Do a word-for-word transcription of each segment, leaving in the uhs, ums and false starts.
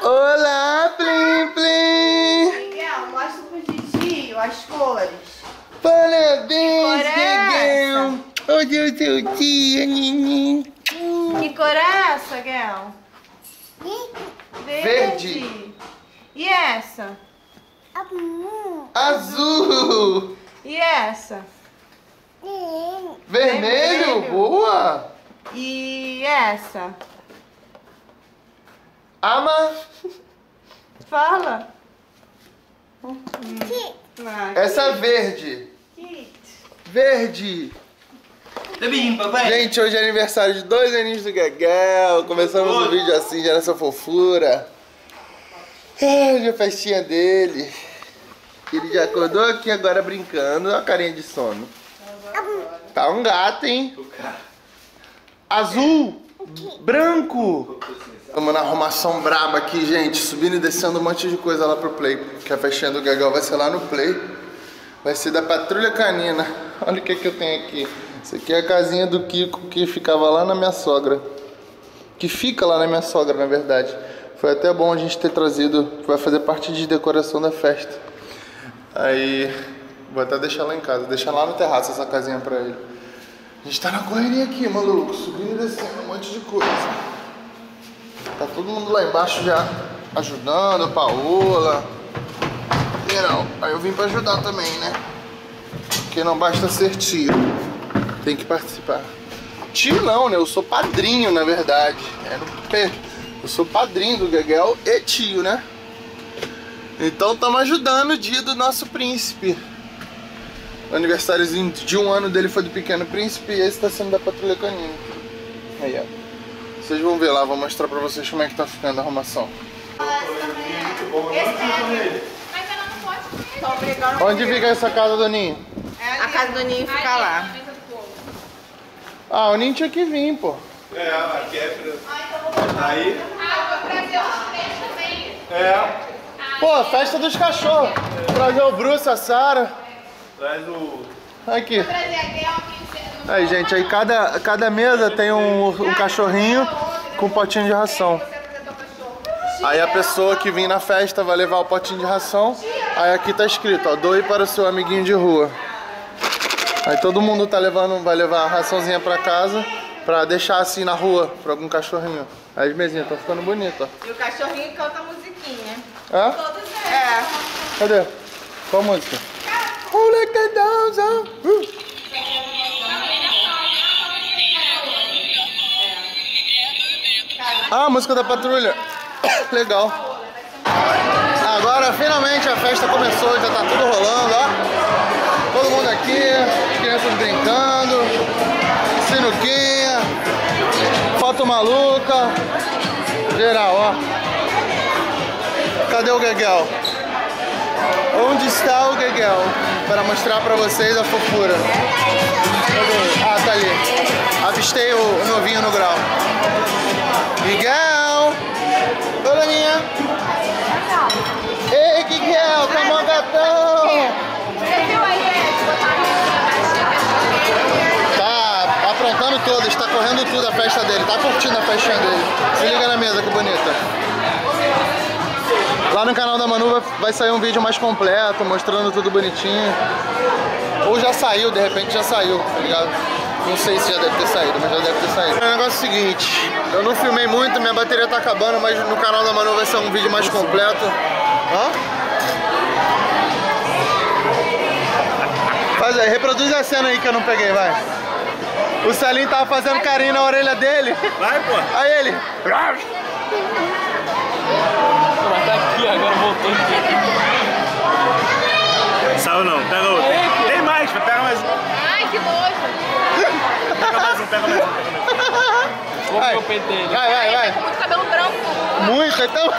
Olá, Plim Plim! Miguel, mostra pro Didi as cores. Parabéns, Miguel! Hoje é o seu dia, Nini. Que cor é essa, Miguel? Verde. Verde. E essa? Azul! E essa? Vermelho? Vermelho. Boa! E essa? Ama? Fala. Essa verde. Verde. Gente, hoje é aniversário de dois aninhos do Gagal. Começamos o vídeo assim, já nessa fofura. Hoje é a festinha dele. Ele já acordou aqui agora brincando. Olha a carinha de sono. Tá um gato, hein? Azul. Branco. Estamos na arrumação braba aqui, gente. Subindo e descendo um monte de coisa lá pro Play. Porque a festinha do Gagal vai ser lá no Play. Vai ser da Patrulha Canina. Olha o que, que eu tenho aqui. Isso aqui é a casinha do Kiko que ficava lá na minha sogra. Que fica lá na minha sogra, na verdade. Foi até bom a gente ter trazido. Vai fazer parte de decoração da festa. Aí, vou até deixar lá em casa. Deixar lá no terraço essa casinha pra ele. A gente tá na correria aqui, maluco. Subindo e descendo um monte de coisa. Tá todo mundo lá embaixo já ajudando, Paola. Geral. Aí eu vim pra ajudar também, né? Porque não basta ser tio. Tem que participar. Tio não, né? Eu sou padrinho, na verdade. É no pé. Eu sou padrinho do Gagal e tio, né? Então estamos ajudando o dia do nosso príncipe. O aniversáriozinho de um ano dele foi do Pequeno Príncipe e esse tá sendo da Patrulha Canina. Aí, ó. Vocês vão ver lá, vou mostrar pra vocês como é que tá ficando a arrumação. Onde fica essa casa do Ninho? A casa do Ninho fica lá. Ah, o Ninho tinha que vir, pô. É, aqui é pra... Aí... Ah, vou trazer os três também. É. Pô, festa dos cachorros. Trazer o Bruce, a Sarah. Traz o... Aqui. Vou trazer a Guel aqui. Aí, gente, aí cada, cada mesa tem um, um cachorrinho com um potinho de ração. Aí a pessoa que vem na festa vai levar o potinho de ração. Aí aqui tá escrito, ó, doe para o seu amiguinho de rua. Aí todo mundo tá levando, vai levar a raçãozinha pra casa pra deixar assim na rua pra algum cachorrinho. Aí as mesinhas estão ficando bonitas, ó. E o cachorrinho canta musiquinha. É? Todos eles. É. Cadê? Qual música? Oh, like the dogs, oh. uh. Ah, a música da patrulha. Legal. Agora finalmente a festa começou, já tá tudo rolando, ó. Todo mundo aqui, as crianças brincando, sinuquinha, foto maluca, geral, ó. Cadê o Gagal? Onde está o Gagal? Para mostrar pra vocês a fofura. Ah, tá ali. Avistei o novinho no grau. Miguel! Oi, Laninha! Ei, Miguel! Come on, gatão! Você viu aí, Ed? Tá aprontando tudo, está correndo tudo a festa dele, tá curtindo a festinha dele. Se liga na mesa, que bonita. Lá no canal da Manu vai sair um vídeo mais completo, mostrando tudo bonitinho. Ou já saiu, de repente já saiu, tá ligado? Não sei se já deve ter saído, mas já deve ter saído. O negócio é o seguinte, eu não filmei muito, minha bateria tá acabando, mas no canal da Manu vai ser um vídeo mais completo. Hã? Faz aí, reproduz a cena aí que eu não peguei, vai. O Celinho tava fazendo carinho na orelha dele. Vai, pô. Aí ele. Tá aqui, agora voltou. Saiu não, pega outro. Tem mais, pega mais um. Ai, que nojo. Pega mais um, pega mais um. Vai, eu pentei ele. vai, vai, vai. Com muito cabelo branco. Muito, então.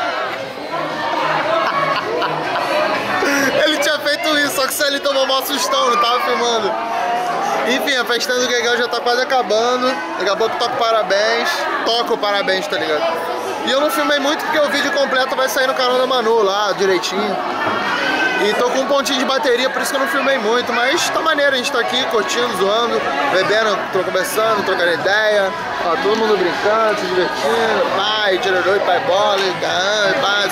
Ele tinha feito isso, só que o Celinho tomou um sustão, não tava filmando. Enfim, a festinha do Gagal já tá quase acabando. Daqui a pouco toco parabéns. Toco parabéns, tá ligado? E eu não filmei muito porque o vídeo completo vai sair no canal da Manu lá, direitinho. E tô com um pontinho de bateria, por isso que eu não filmei muito. Mas tá maneiro, a gente tá aqui curtindo, zoando, bebendo, tô conversando, trocando ideia. Ó, todo mundo brincando, se divertindo. Pai, tiraroi, pai bola, pai,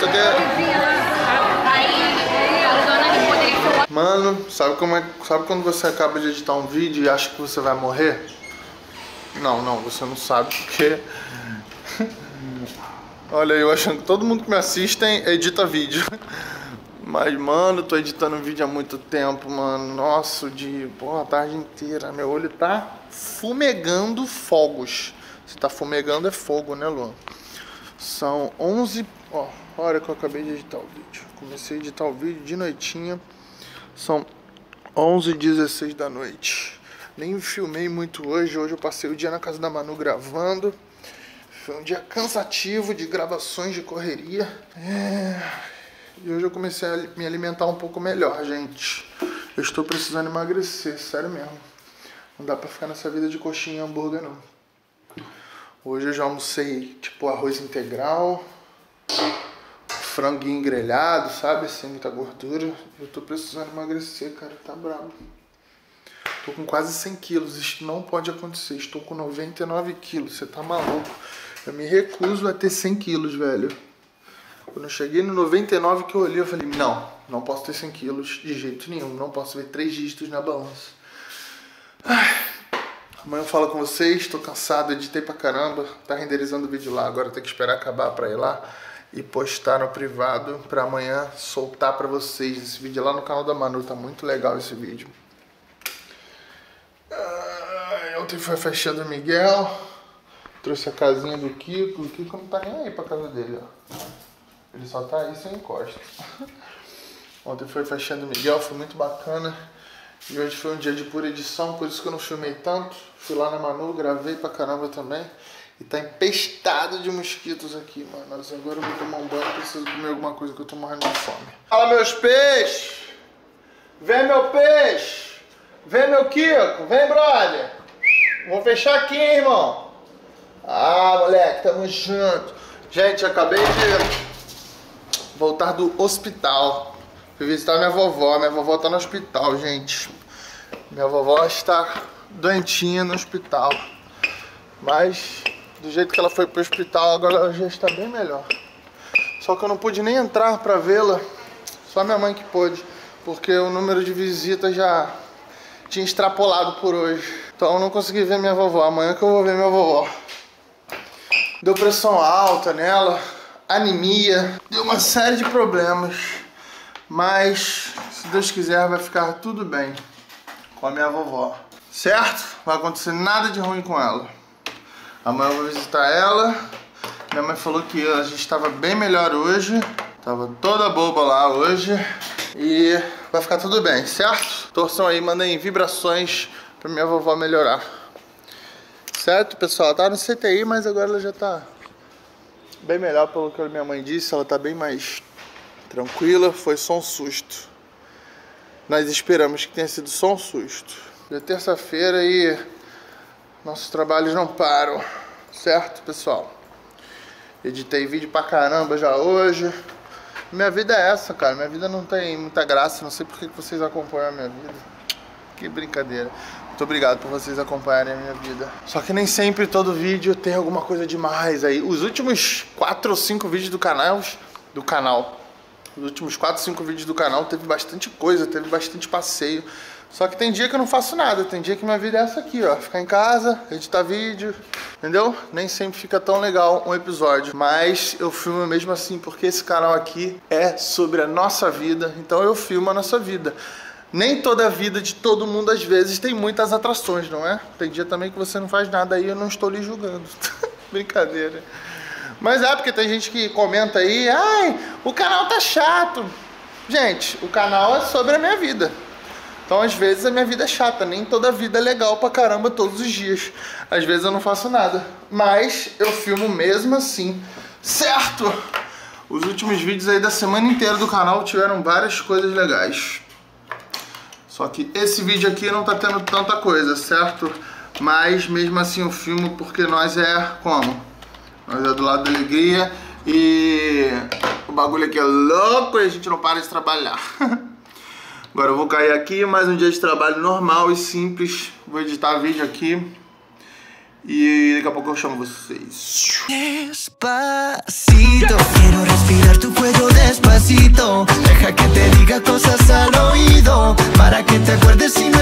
Mano, sabe como é, sabe quando você acaba de editar um vídeo e acha que você vai morrer? Não, não, você não sabe porque... Olha, eu achando que todo mundo que me assiste edita vídeo. Mas, mano, tô editando vídeo há muito tempo, mano. Nossa, de porra, a tarde inteira. Meu olho tá fumegando fogos. Se tá fumegando é fogo, né, Luan? São onze... Ó, a hora que eu acabei de editar o vídeo. Comecei a editar o vídeo de noitinha. São onze e dezesseis da noite. Nem filmei muito hoje. Hoje eu passei o dia na casa da Manu gravando. Foi um dia cansativo de gravações de correria. É... E hoje eu comecei a me alimentar um pouco melhor, gente. Eu estou precisando emagrecer, sério mesmo. Não dá pra ficar nessa vida de coxinha e hambúrguer, não. Hoje eu já almocei, tipo, arroz integral, franguinho grelhado, sabe? Sem muita gordura. Eu tô precisando emagrecer, cara. Tá bravo. Tô com quase cem quilos. Isso não pode acontecer. Estou com noventa e nove quilos. Você tá maluco? Eu me recuso a ter cem quilos, velho. Quando eu cheguei no noventa e nove que eu olhei, eu falei, não, não posso ter cem quilos de jeito nenhum. Não posso ver três dígitos na balança. Ai, amanhã eu falo com vocês. Tô cansado, editei pra caramba. Tá renderizando o vídeo lá. Agora tem que esperar acabar pra ir lá e postar no privado pra amanhã soltar pra vocês. Esse vídeo lá no canal da Manu. Tá muito legal esse vídeo. Ah, ontem foi a festinha do Miguel. Trouxe a casinha do Kiko. O Kiko não tá nem aí pra casa dele, ó. Ele só tá aí sem encosta. Ontem foi a festinha do Miguel, foi muito bacana. E hoje foi um dia de pura edição, por isso que eu não filmei tanto. Fui lá na Manu, gravei pra caramba também. E tá empestado de mosquitos aqui, mano. Mas agora eu vou tomar um banho, preciso comer alguma coisa que eu tô morrendo de fome. Fala, meus peixes! Vem, meu peixe! Vem, meu Kiko! Vem, brother! Vou fechar aqui, hein, irmão? Ah, moleque, tamo junto. Gente, acabei de voltar do hospital. Fui visitar minha vovó. Minha vovó tá no hospital, gente. Minha vovó está doentinha no hospital. Mas, do jeito que ela foi pro hospital, agora ela já está bem melhor. Só que eu não pude nem entrar pra vê-la. Só minha mãe que pôde. Porque o número de visitas já tinha extrapolado por hoje. Então eu não consegui ver minha vovó. Amanhã que eu vou ver minha vovó. Deu pressão alta nela, anemia, deu uma série de problemas. Mas, se Deus quiser, vai ficar tudo bem com a minha vovó. Certo? Não vai acontecer nada de ruim com ela. Amanhã eu vou visitar ela. Minha mãe falou que a gente estava bem melhor hoje. Tava toda boba lá hoje. E vai ficar tudo bem, certo? Torçam aí, mandem vibrações pra minha vovó melhorar. Certo, pessoal? Ela tá no C T I, mas agora ela já tá bem melhor, pelo que a minha mãe disse. Ela tá bem mais tranquila. Foi só um susto. Nós esperamos que tenha sido só um susto. Já é terça-feira e nossos trabalhos não param. Certo, pessoal? Editei vídeo pra caramba já hoje. Minha vida é essa, cara. Minha vida não tem muita graça. Não sei por que vocês acompanham a minha vida. Que brincadeira. Muito obrigado por vocês acompanharem a minha vida. Só que nem sempre todo vídeo tem alguma coisa demais aí. Os últimos quatro ou cinco vídeos do canal, do canal, os últimos quatro ou cinco vídeos do canal teve bastante coisa, teve bastante passeio. Só que tem dia que eu não faço nada, tem dia que minha vida é essa aqui, ó. Ficar em casa, editar vídeo, entendeu? Nem sempre fica tão legal um episódio. Mas eu filmo mesmo assim, porque esse canal aqui é sobre a nossa vida. Então eu filmo a nossa vida. Nem toda a vida de todo mundo, às vezes, tem muitas atrações, não é? Tem dia também que você não faz nada aí, eu não estou lhe julgando. Brincadeira. Mas é, porque tem gente que comenta aí, ai, o canal tá chato. Gente, o canal é sobre a minha vida. Então, às vezes, a minha vida é chata. Nem toda a vida é legal pra caramba todos os dias. Às vezes eu não faço nada. Mas eu filmo mesmo assim. Certo? Os últimos vídeos aí da semana inteira do canal tiveram várias coisas legais. Só que esse vídeo aqui não tá tendo tanta coisa, certo? Mas mesmo assim eu filmo porque nós é como? Nós é do lado da alegria e o bagulho aqui é louco e a gente não para de trabalhar. Agora eu vou cair aqui, mais um dia de trabalho normal e simples. Vou editar vídeo aqui e daqui a pouco eu chamo vocês. Despacito, quero respirar tu cuello despacito. Deja que te diga cosas al oído. para que te acuerdes si me